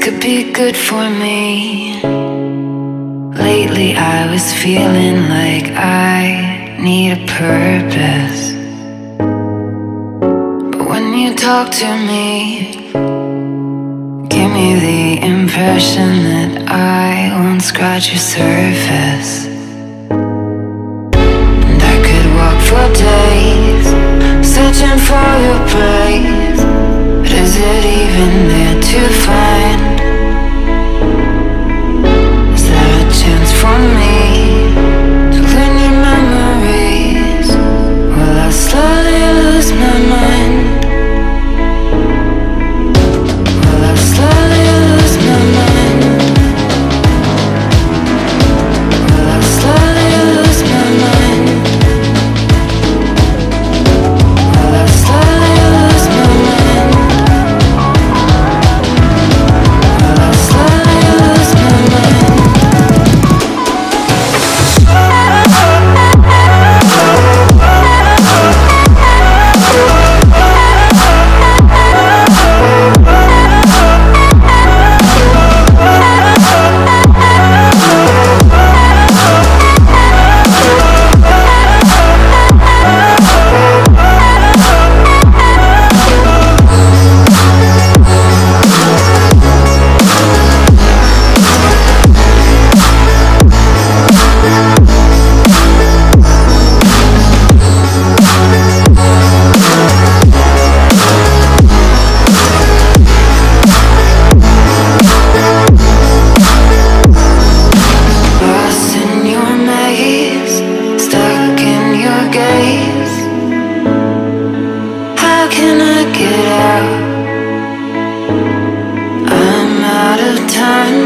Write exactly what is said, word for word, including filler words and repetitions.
could be good for me. Lately I was feeling like I need a purpose, but when you talk to me, give me the impression that I won't scratch your surface. And I could walk for days searching for your praise, but is it even there to find? Is there a chance for me to learn your memories? Will I slowly lose my mind? Will I slowly lose my mind? Will I slowly lose my mind? Will I slowly lose my mind? Will I slowly lose my mind? Time